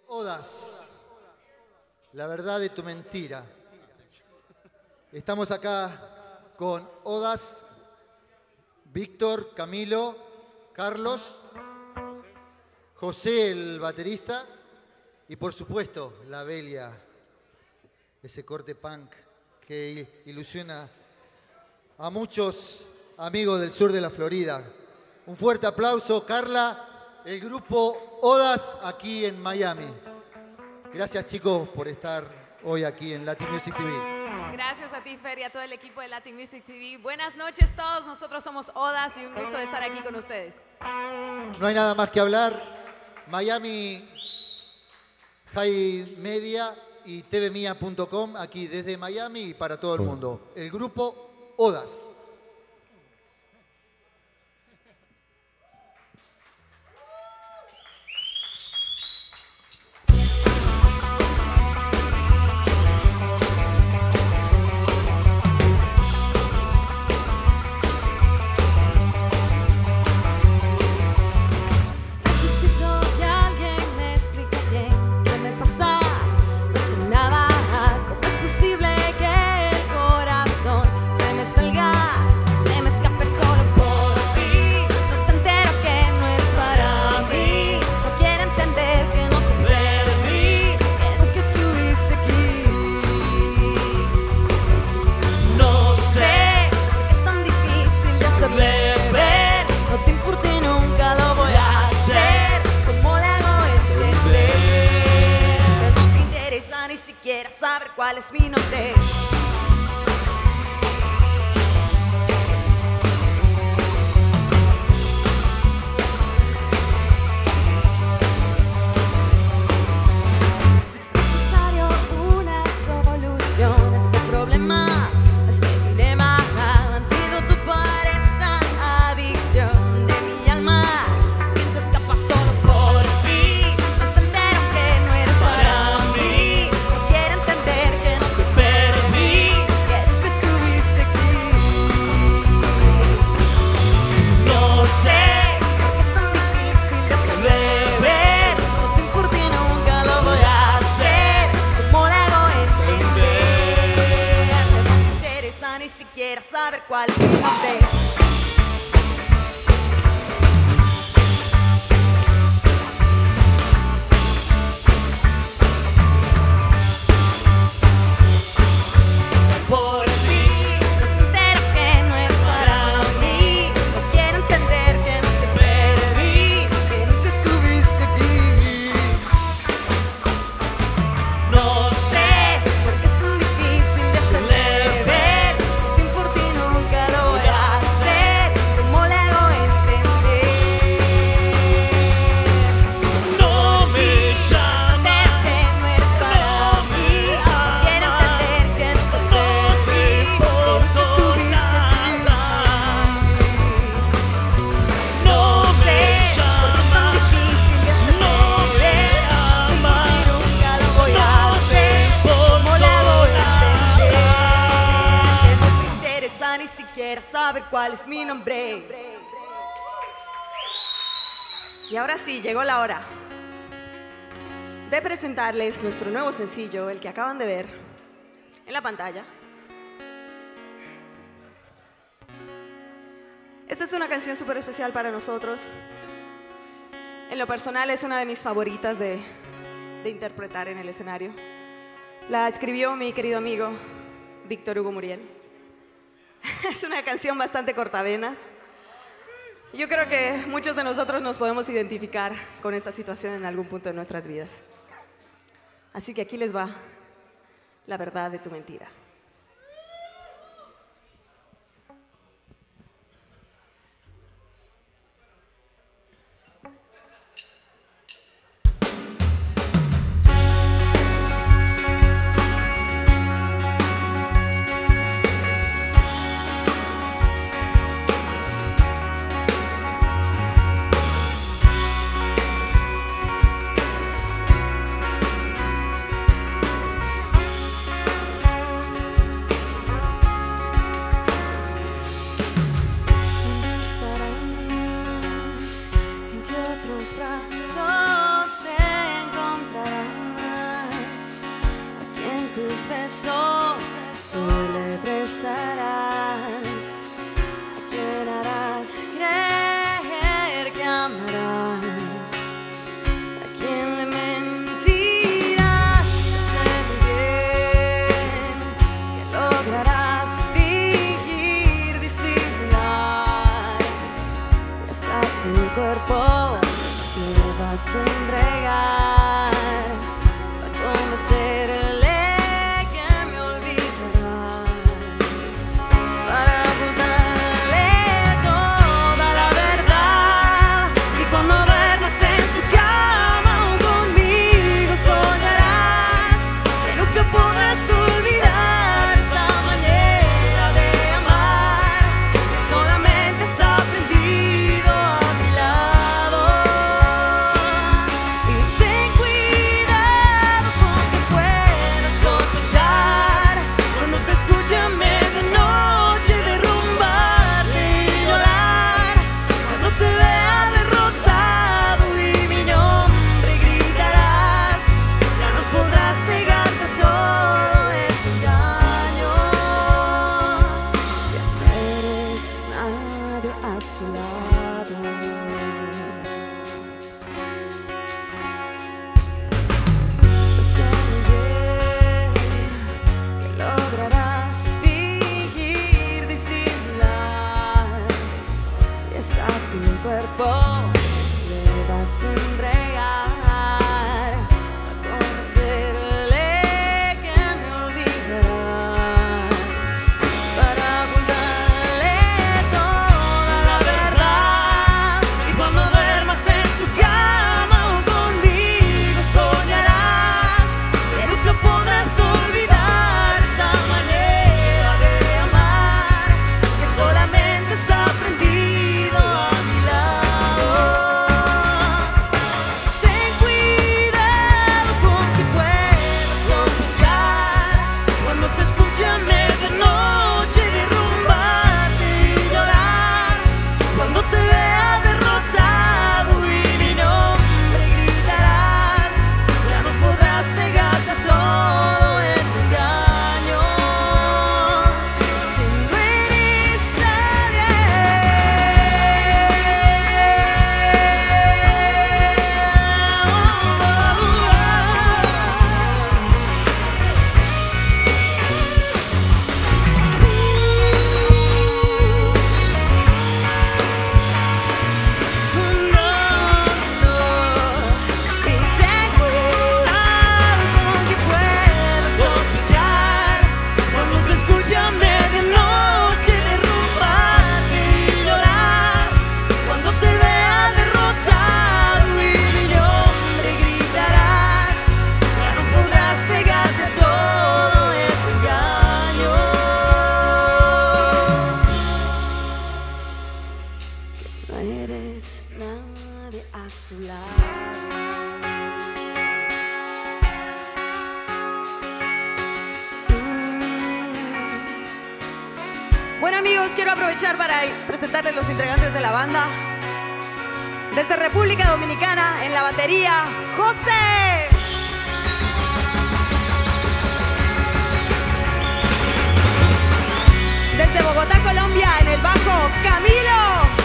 Odas, la verdad de tu mentira. Estamos acá con Odas, Víctor, Camilo, Carlos, José el baterista y por supuesto la Belia, ese corte punk que ilusiona a muchos amigos del sur de la Florida. Un fuerte aplauso, Carla, el grupo Odas aquí en Miami. Gracias chicos por estar hoy aquí en Latin Music TV. Gracias a ti, Fer, y a todo el equipo de Latin Music TV. Buenas noches todos, nosotros somos Odas y un gusto de estar aquí con ustedes. No hay nada más que hablar. Miami High Media y tvmia.com aquí desde Miami y para todo el mundo. El grupo Odas. Saber cuál es mi nombre. Es necesario una solución a este problema, a este dilema, antídoto para esta adicción de mi alma. ¿Quién se escapa solo por ti? No se enteran que no eres para mí. No quiere entender que no te perdí, que nunca estuviste aquí. No sé por qué es tan difícil de ver. No te importa y nunca lo voy a hacer. ¿Cómo le hago entender? No me interesa ni siquiera saber cuál es mi nombre. Por ti, no se entera que no es para mí. No quiere entender que no te perdí, que nunca estuviste aquí. No sé por qué es tan difícil de hacerle ver. No te importa y nunca lo voy a hacer. ¿Cómo le hago entender? No me llames, que no eres para mí. No quiero entender que no te perdí, que nunca estuviste aquí. No me llames, porque es tan difícil de hacerle ver. Y nunca lo voy a hacer. ¿Cómo le hago entender? Que no te interesa ni siquiera saber cuál es mi nombre. Y ahora sí, llegó la hora de presentarles nuestro nuevo sencillo, el que acaban de ver en la pantalla. Esta es una canción súper especial para nosotros. En lo personal es una de mis favoritas de interpretar en el escenario. La escribió mi querido amigo Víctor Hugo Muriel. Es una canción bastante cortavenas. Yo creo que muchos de nosotros nos podemos identificar con esta situación en algún punto de nuestras vidas. Así que aquí les va la verdad de tu mentira. tu cuerpo me vas a entregar a convencerle que me olvidarás, para ocultarle toda la verdad. Y cuando duermas en su cama conmigo soñarás que nunca podrás olvidar esta manera de amar que solamente has aprendido a mi lado. Y ten cuidado porque puedes sospechar cuando te escuche a medianoche derrumbarte y llorar, cuando te vea derrotado y mi nombre gritarás. Ya no podrás negarte a todo ese engaño. Ya no eres nadie a su lado. Yo sé muy bien que lograrás fingir disimular, y es a tu cuerpo le vas a entregar a convencerle que me olvidarás, para ocultarle toda la verdad. Y cuando duermas en su cama conmigo soñarás que nunca podrás olvidar esa manera de amar que solamente has aprendido a mi lado. Ten cuidado porque puedes sospechar cuando te escuche a medianoche derrumbarte y llorar, cuando te vea derrotado y mi nombre gritarás. Ya no podrás negarte a todo ese engaño. Que no eres Y ten cuidado porque puedes sospechar cuando te escuche a medianoche derrumbarte y llorar, cuando te vea derrotado y mi nombre gritarás. Ya no podrás negarte a todo ese engaño. No eres nadie a su lado. Bueno amigos, quiero aprovechar para presentarles los integrantes de la banda. Desde República Dominicana, en la batería, José. Desde Bogotá, Colombia, en el bajo, Camilo.